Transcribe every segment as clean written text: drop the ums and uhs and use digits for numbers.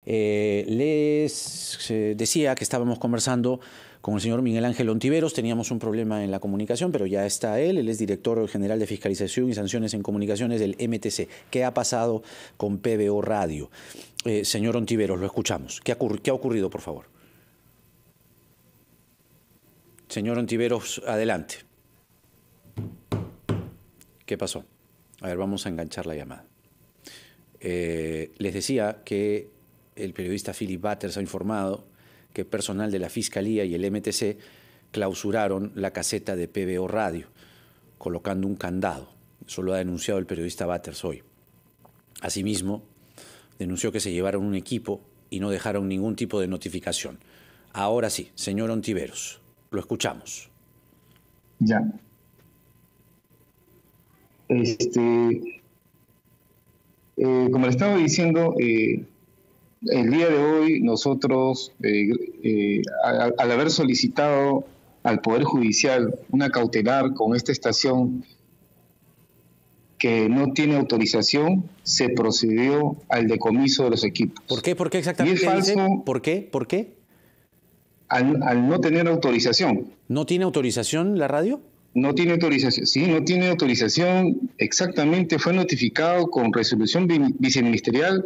Les decía que estábamos conversando con el señor Miguel Ángel Ontiveros. Teníamos un problema en la comunicación, pero ya está él. Él es director general de Fiscalización y Sanciones en Comunicaciones del MTC. ¿Qué ha pasado con PBO Radio? Señor Ontiveros, lo escuchamos. ¿Qué ha ocurrido, por favor? Señor Ontiveros, adelante. ¿Qué pasó? A ver, vamos a enganchar la llamada. Les decía que el periodista Philip Butters ha informado que personal de la Fiscalía y el MTC clausuraron la caseta de PBO Radio, colocando un candado. Eso lo ha denunciado el periodista Butters hoy. Asimismo, denunció que se llevaron un equipo y no dejaron ningún tipo de notificación. Ahora sí, señor Ontiveros, lo escuchamos. Ya. Como le estaba diciendo, el día de hoy nosotros, al haber solicitado al Poder Judicial una cautelar con esta estación que no tiene autorización, se procedió al decomiso de los equipos. ¿Por qué? ¿Por qué exactamente? Y es falso. Dice? ¿Por qué? ¿Por qué? Al no tener autorización. ¿No tiene autorización la radio? No tiene autorización, sí, no tiene autorización. Exactamente, fue notificado con resolución viceministerial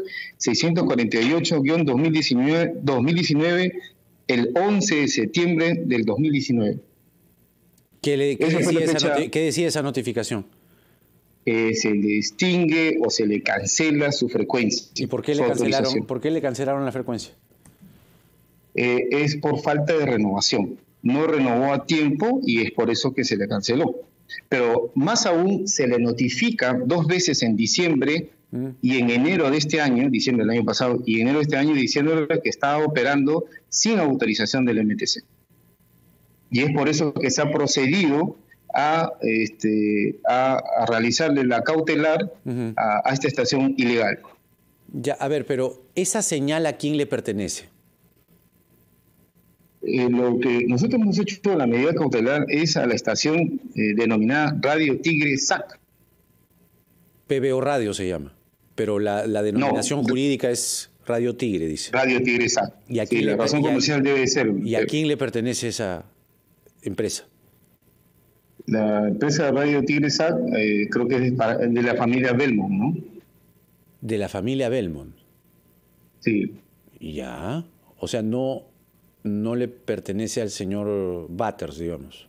648-2019 el 11 de septiembre del 2019. ¿Qué decía esa notificación? Se le extingue o se le cancela su frecuencia. ¿Y por qué le cancelaron la frecuencia? Es por falta de renovación. No renovó a tiempo y es por eso que se le canceló. Pero más aún se le notifica 2 veces en diciembre y en enero de este año, diciembre del año pasado, y enero de este año diciendo que estaba operando sin autorización del MTC. Y es por eso que se ha procedido a realizarle la cautelar a esta estación ilegal. Ya, a ver, pero ¿esa señal a quién le pertenece? Lo que nosotros hemos hecho la medida cautelar es a la estación denominada Radio Tigre SAC. PBO Radio se llama, pero la denominación jurídica es Radio Tigre, dice. Radio Tigre SAC. ¿Y a quién la razón comercial debe ser. ¿Y a quién le pertenece esa empresa? La empresa Radio Tigre SAC creo que es de la familia Belmont, ¿no? De la familia Belmont. Sí. Ya, o sea, no le pertenece al señor Butters, digamos.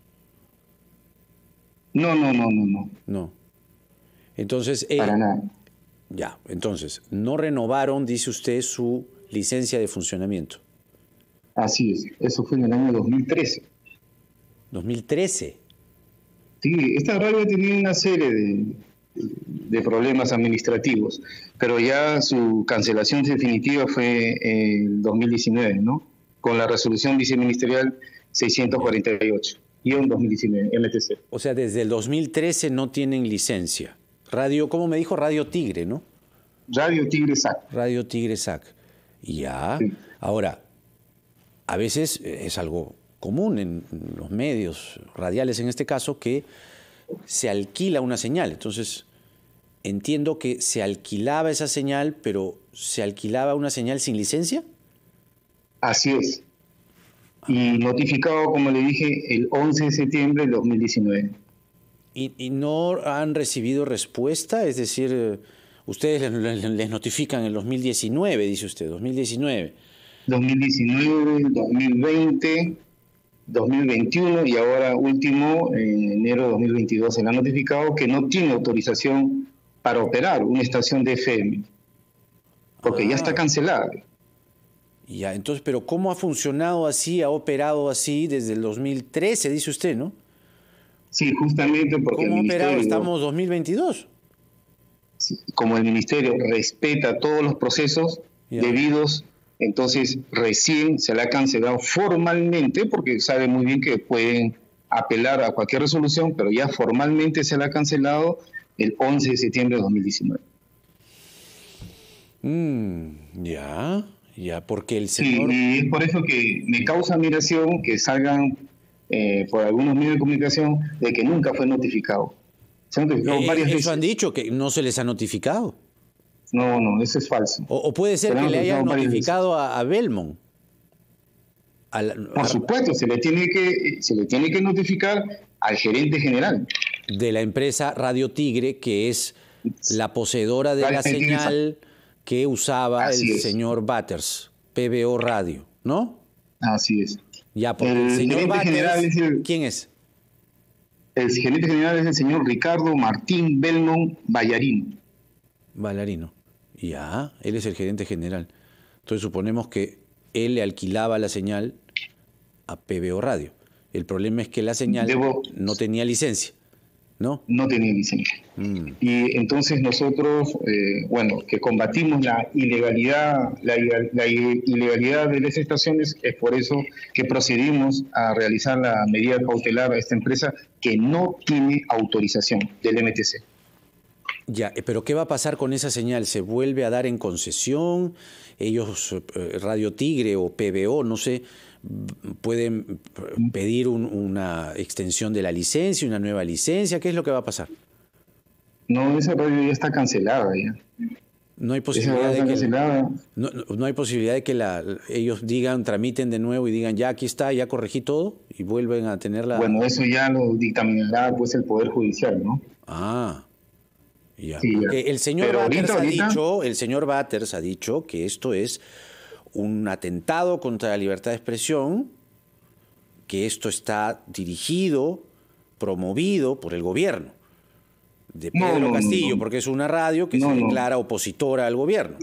No. No. Entonces, para nada. Ya, entonces, no renovaron, dice usted, su licencia de funcionamiento. Así es, eso fue en el año 2013. ¿2013? Sí, esta radio tenía una serie de problemas administrativos, pero ya su cancelación definitiva fue en 2019, ¿no? Con la resolución viceministerial 648-2019, MTC. O sea, desde el 2013 no tienen licencia. Radio, ¿cómo me dijo? Radio Tigre, ¿no? Radio Tigre SAC. Radio Tigre SAC. Ya. Sí. Ahora, a veces es algo común en los medios radiales, en este caso, que se alquila una señal. Entonces, entiendo que se alquilaba esa señal, pero ¿se alquilaba una señal sin licencia? Así es. Y notificado, como le dije, el 11 de septiembre del 2019. ¿Y no han recibido respuesta? Es decir, ustedes les notifican en el 2019, dice usted, 2019. 2019, 2020, 2021 y ahora último, en enero de 2022, se le ha notificado que no tiene autorización para operar una estación de FM, porque ya está cancelada. Ya, entonces, pero ¿cómo ha funcionado así, ha operado así desde el 2013, dice usted, no? Sí, justamente porque ¿Cómo ha operado? Estamos 2022. Como el Ministerio respeta todos los procesos debidos, entonces recién se le ha cancelado formalmente, porque sabe muy bien que pueden apelar a cualquier resolución, pero ya formalmente se le ha cancelado el 11 de septiembre de 2019. Ya, porque el señor... Sí, y es por eso que me causa admiración que salgan por algunos medios de comunicación de que nunca fue notificado. Se han notificado varias veces. Eso han dicho, que no se les ha notificado. No, eso es falso. O puede ser que le hayan notificado a Belmont. Por supuesto, se le tiene que notificar al gerente general de la empresa Radio Tigre, que es la poseedora de la señal que usaba el señor Batters, PBO Radio, ¿no? Así es. Ya, porque el señor Batters, ¿quién es? El gerente general es el señor Ricardo Martín Belmont Ballarino. Ballarino. Ya, él es el gerente general. Entonces suponemos que él le alquilaba la señal a PBO Radio. El problema es que la señal no tenía licencia, ¿no? No tenía licencia. Y entonces nosotros, que combatimos la ilegalidad de las estaciones, es por eso que procedimos a realizar la medida cautelar a esta empresa que no tiene autorización del MTC. Ya, pero ¿qué va a pasar con esa señal? ¿Se vuelve a dar en concesión? Ellos, Radio Tigre o PBO, no sé, pueden pedir una extensión de la licencia, una nueva licencia. ¿Qué es lo que va a pasar? No, esa radio ya está cancelada ya. No hay posibilidad no hay posibilidad de que ellos tramiten de nuevo y digan, ya aquí está, ya corregí todo y vuelven a tenerla. Bueno, eso ya lo dictaminará pues el Poder Judicial, ¿no? Ah, ya. Sí, ya. El señor Batters ha dicho que esto es un atentado contra la libertad de expresión, que esto está dirigido, promovido por el gobierno de Pedro Castillo, porque es una radio que se declara opositora al gobierno.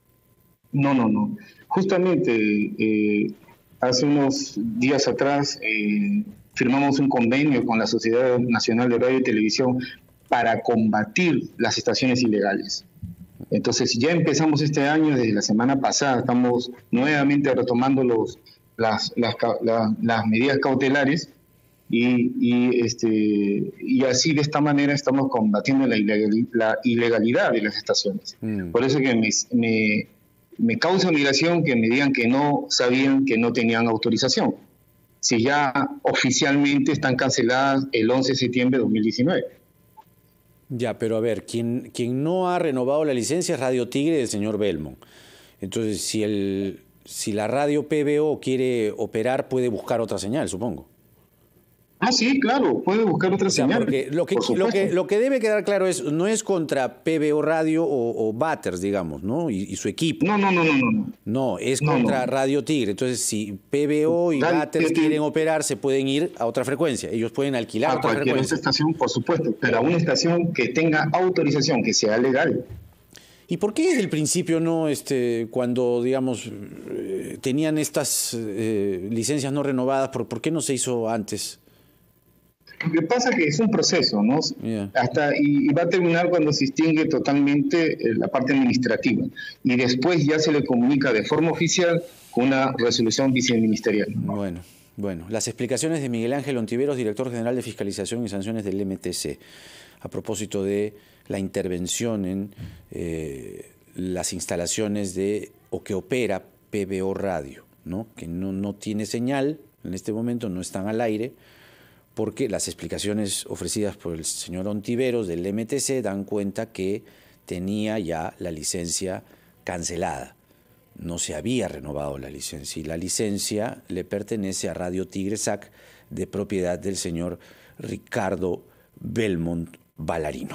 No. Justamente hace unos días atrás firmamos un convenio con la Sociedad Nacional de Radio y Televisión para combatir las estaciones ilegales. Entonces ya empezamos este año, desde la semana pasada, estamos nuevamente retomando las medidas cautelares y así de esta manera estamos combatiendo la ilegalidad de las estaciones. Por eso que me causa admiración que me digan que no sabían que no tenían autorización, si ya oficialmente están canceladas el 11 de septiembre de 2019. Ya, pero a ver, quien no ha renovado la licencia es Radio Tigre del señor Belmont. Entonces, si la radio PBO quiere operar, puede buscar otra señal, supongo. Ah, sí, claro, puede buscar otra señal. Porque lo que debe quedar claro no es contra PBO Radio o Batters, digamos, ¿no? Y su equipo. No. No, es contra Radio Tigre. Entonces, si PBO y Batters quieren operar, se pueden ir a otra frecuencia. Ellos pueden alquilar otra frecuencia. A cualquier estación, por supuesto, pero a una estación que tenga autorización, que sea legal. ¿Y por qué desde el principio no, cuando, digamos, tenían estas licencias no renovadas, por qué no se hizo antes? Lo que pasa es que es un proceso, ¿no? Yeah. Y va a terminar cuando se extingue totalmente la parte administrativa. Y después ya se le comunica de forma oficial con una resolución viceministerial. Bueno. Las explicaciones de Miguel Ángel Ontiveros, director general de Fiscalización y Sanciones del MTC, a propósito de la intervención en las instalaciones o que opera PBO Radio, ¿no? Que no tiene señal, en este momento no están al aire, porque las explicaciones ofrecidas por el señor Ontiveros del MTC dan cuenta que tenía ya la licencia cancelada. No se había renovado la licencia y la licencia le pertenece a Radio Tigre SAC, de propiedad del señor Ricardo Belmont Ballarino.